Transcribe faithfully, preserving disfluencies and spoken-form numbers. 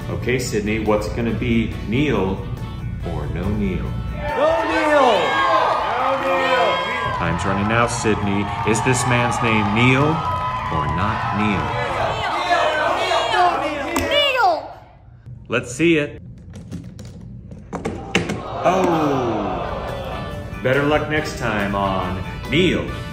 Okay, Sydney, what's it gonna be? Neil or no Neil? No Neil! No Neil! Time's running out, Sydney. Is this man's name Neil or not Neil? Neil! Neil! Neil! Let's see it. Oh! Better luck next time on Neil